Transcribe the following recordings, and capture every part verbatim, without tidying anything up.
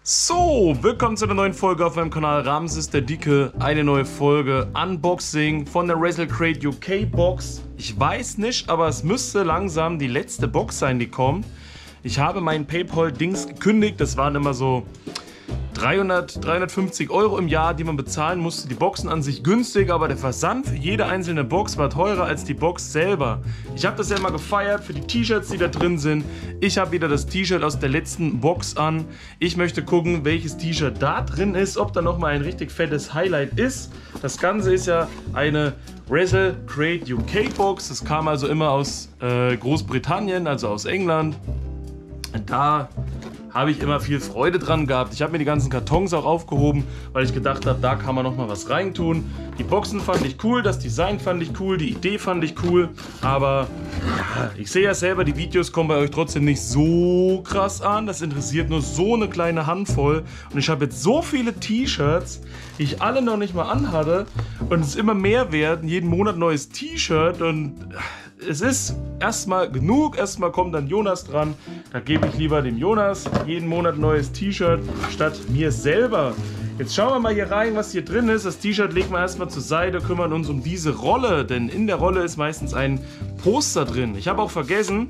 So, willkommen zu einer neuen Folge auf meinem Kanal Ramses der Dicke. Eine neue Folge Unboxing von der WrestleCrate U K Box. Ich weiß nicht, aber es müsste langsam die letzte Box sein, die kommt. Ich habe mein PayPal-Dings gekündigt. Das waren immer so dreihundert, dreihundertfünfzig Euro im Jahr, die man bezahlen musste. Die Boxen an sich günstig, aber der Versand für jede einzelne Box war teurer als die Box selber. Ich habe das ja immer gefeiert für die T-Shirts, die da drin sind. Ich habe wieder das T-Shirt aus der letzten Box an. Ich möchte gucken, welches T-Shirt da drin ist, ob da nochmal ein richtig fettes Highlight ist. Das Ganze ist ja eine WrestleCrate U K Box. Das kam also immer aus äh, Großbritannien, also aus England. Und da habe ich immer viel Freude dran gehabt. Ich habe mir die ganzen Kartons auch aufgehoben, weil ich gedacht habe, da kann man noch mal was reintun. Die Boxen fand ich cool, das Design fand ich cool, die Idee fand ich cool, aber ja, ich sehe ja selber, die Videos kommen bei euch trotzdem nicht so krass an. Das interessiert nur so eine kleine Handvoll und ich habe jetzt so viele T-Shirts, die ich alle noch nicht mal anhatte und es immer mehr werden, jeden Monat neues T-Shirt und es ist erstmal genug, erstmal kommt dann Jonas dran, da gebe ich lieber dem Jonas jeden Monat ein neues T-Shirt statt mir selber. Jetzt schauen wir mal hier rein, was hier drin ist. Das T-Shirt legen wir erstmal zur Seite, kümmern uns um diese Rolle, denn in der Rolle ist meistens ein Poster drin. Ich habe auch vergessen,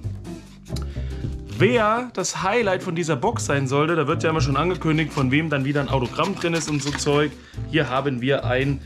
wer das Highlight von dieser Box sein sollte. Da wird ja immer schon angekündigt, von wem dann wieder ein Autogramm drin ist und so Zeug. Hier haben wir ein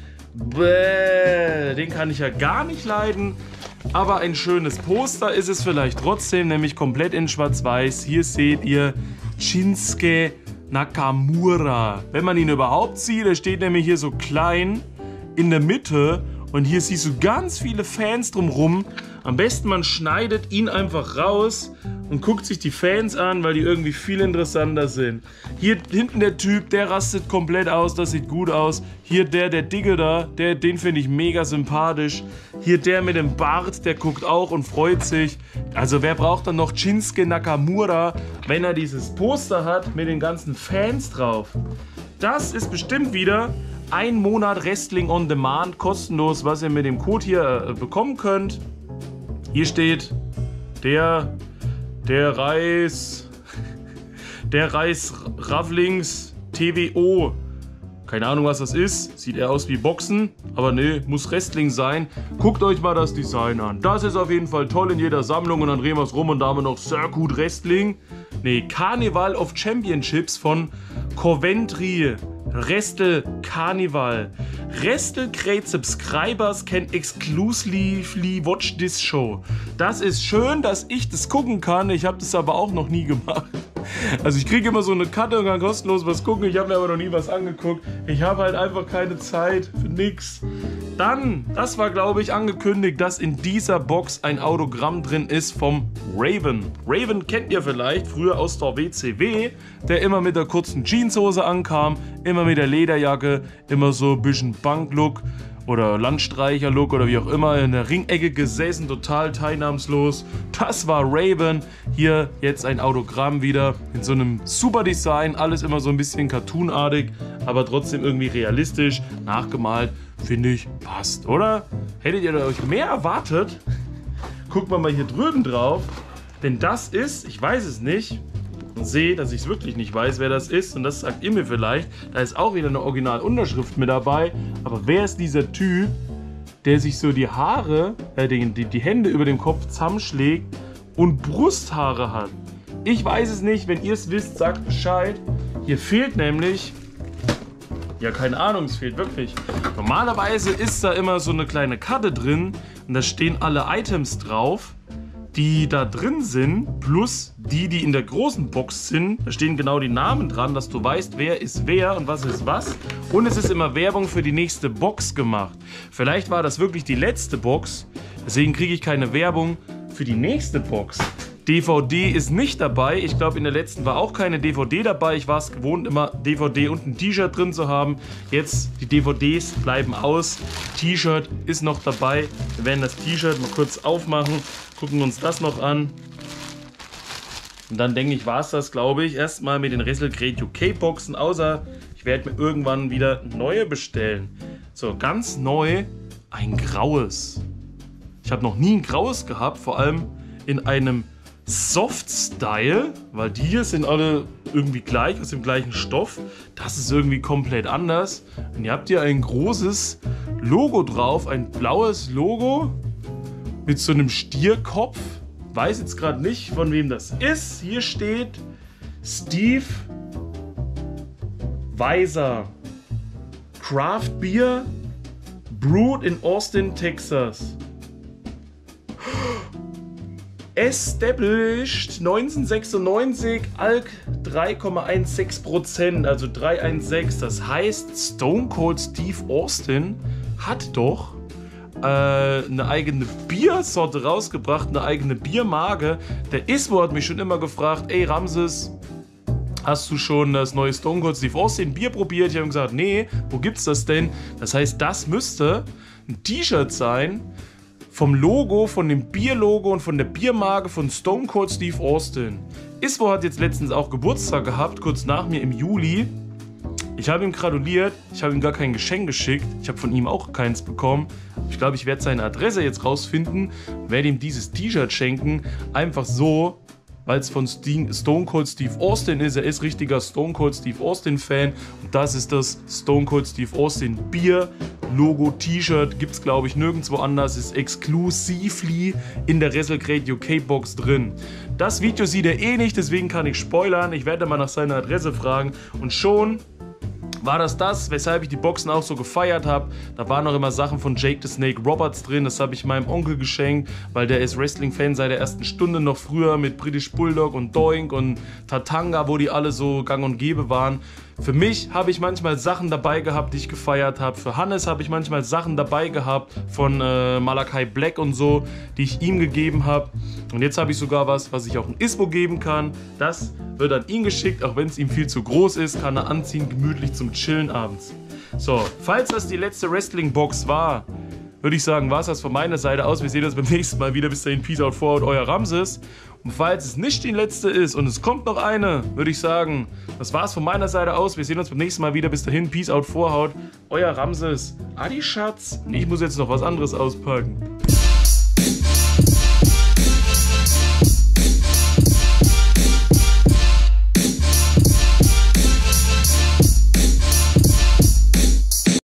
Bäh, den kann ich ja gar nicht leiden. Aber ein schönes Poster ist es vielleicht trotzdem, nämlich komplett in schwarz-weiß. Hier seht ihr Shinsuke Nakamura. Wenn man ihn überhaupt sieht, er steht nämlich hier so klein in der Mitte. Und hier siehst du ganz viele Fans drumrum. Am besten man schneidet ihn einfach raus und guckt sich die Fans an, weil die irgendwie viel interessanter sind. Hier hinten der Typ, der rastet komplett aus, das sieht gut aus. Hier der, der Dicke da, der, den finde ich mega sympathisch. Hier der mit dem Bart, der guckt auch und freut sich. Also wer braucht dann noch Shinsuke Nakamura, wenn er dieses Poster hat mit den ganzen Fans drauf? Das ist bestimmt wieder ein Monat Wrestling on Demand, kostenlos, was ihr mit dem Code hier äh, bekommen könnt. Hier steht der, der Reis, der Reis Rafflings T W O. Keine Ahnung, was das ist. Sieht eher aus wie Boxen, aber nee, muss Wrestling sein. Guckt euch mal das Design an. Das ist auf jeden Fall toll in jeder Sammlung und dann drehen wir es rum und da haben wir noch Circuit Wrestling. Nee, Carnival of Championships von Coventry. Wrestle Carnival. WrestleCrate Subscribers can exclusively watch this show. Das ist schön, dass ich das gucken kann. Ich habe das aber auch noch nie gemacht. Also ich kriege immer so eine Karte und kann kostenlos was gucken. Ich habe mir aber noch nie was angeguckt. Ich habe halt einfach keine Zeit für nix. Dann, das war glaube ich angekündigt, dass in dieser Box ein Autogramm drin ist vom Raven. Raven kennt ihr vielleicht, früher aus der W C W, der immer mit der kurzen Jeanshose ankam, immer mit der Lederjacke, immer so ein bisschen Banklook oder Landstreicher-Look oder wie auch immer, in der Ringecke gesessen, total teilnahmslos. Das war Raven. Hier jetzt ein Autogramm wieder in so einem super Design, alles immer so ein bisschen cartoonartig, aber trotzdem irgendwie realistisch, nachgemalt. Finde ich, passt, oder? Hättet ihr euch mehr erwartet? Guckt mal hier drüben drauf, denn das ist, ich weiß es nicht, sehe, dass ich es wirklich nicht weiß, wer das ist und das sagt ihr mir vielleicht. Da ist auch wieder eine Originalunterschrift mit dabei. Aber wer ist dieser Typ, der sich so die Haare, äh, die, die, die Hände über dem Kopf zusammenschlägt und Brusthaare hat? Ich weiß es nicht. Wenn ihr es wisst, sagt Bescheid. Hier fehlt nämlich, ja keine Ahnung, es fehlt wirklich. Normalerweise ist da immer so eine kleine Karte drin und da stehen alle Items drauf, die da drin sind, plus die, die in der großen Box sind. Da stehen genau die Namen dran, dass du weißt, wer ist wer und was ist was. Und es ist immer Werbung für die nächste Box gemacht. Vielleicht war das wirklich die letzte Box, deswegen kriege ich keine Werbung für die nächste Box. D V D ist nicht dabei. Ich glaube, in der letzten war auch keine D V D dabei. Ich war es gewohnt, immer D V D und ein T-Shirt drin zu haben. Jetzt, die D V Ds bleiben aus. T-Shirt ist noch dabei. Wir werden das T-Shirt mal kurz aufmachen. Gucken uns das noch an. Und dann denke ich, war es das, glaube ich, erstmal mit den WrestleCrate U K Boxen. Außer ich werde mir irgendwann wieder neue bestellen. So, ganz neu ein graues. Ich habe noch nie ein graues gehabt. Vor allem in einem Soft Style, weil die hier sind alle irgendwie gleich, aus dem gleichen Stoff. Das ist irgendwie komplett anders. Und ihr habt hier ein großes Logo drauf, ein blaues Logo mit so einem Stierkopf. Weiß jetzt gerade nicht, von wem das ist. Hier steht Steve Weiser. Craft Beer brewed in Austin, Texas. Established neunzehnhundertsechsundneunzig, Alk drei Komma sechzehn Prozent, also drei Komma sechzehn. Das heißt, Stone Cold Steve Austin hat doch äh, eine eigene Biersorte rausgebracht, eine eigene Biermarke. Der Ismo hat mich schon immer gefragt, ey Ramses, hast du schon das neue Stone Cold Steve Austin Bier probiert? Ich habe gesagt, nee, wo gibt's das denn? Das heißt, das müsste ein T-Shirt sein vom Logo, von dem Bierlogo und von der Biermarke von Stone Cold Steve Austin. Ismo hat jetzt letztens auch Geburtstag gehabt, kurz nach mir im Juli. Ich habe ihm gratuliert, ich habe ihm gar kein Geschenk geschickt, ich habe von ihm auch keins bekommen. Ich glaube, ich werde seine Adresse jetzt rausfinden, werde ihm dieses T-Shirt schenken, einfach so, weil es von Stone Cold Steve Austin ist. Er ist richtiger Stone Cold Steve Austin Fan und das ist das Stone Cold Steve Austin Bier Logo T-Shirt. Gibt es glaube ich nirgendwo anders, ist exclusively in der WrestleCrate U K Box drin. Das Video sieht er eh nicht, deswegen kann ich spoilern. Ich werde mal nach seiner Adresse fragen und schon war das das, weshalb ich die Boxen auch so gefeiert habe. Da waren noch immer Sachen von Jake the Snake Roberts drin. Das habe ich meinem Onkel geschenkt, weil der ist Wrestling-Fan seit der ersten Stunde, noch früher mit British Bulldog und Doink und Tatanga, wo die alle so gang und gäbe waren. Für mich habe ich manchmal Sachen dabei gehabt, die ich gefeiert habe. Für Hannes habe ich manchmal Sachen dabei gehabt von äh, Malachi Black und so, die ich ihm gegeben habe. Und jetzt habe ich sogar was, was ich auch ein Ismo geben kann. Das wird an ihn geschickt, auch wenn es ihm viel zu groß ist, kann er anziehen, gemütlich zum Chillen abends. So, falls das die letzte Wrestling-Box war, würde ich sagen, war es das von meiner Seite aus. Wir sehen uns beim nächsten Mal wieder. Bis dahin, Peace out, forward, euer Ramses. Und falls es nicht die letzte ist und es kommt noch eine, würde ich sagen, das war es von meiner Seite aus. Wir sehen uns beim nächsten Mal wieder. Bis dahin, Peace out, Vorhaut, euer Ramses. Adi Schatz. Und ich muss jetzt noch was anderes auspacken.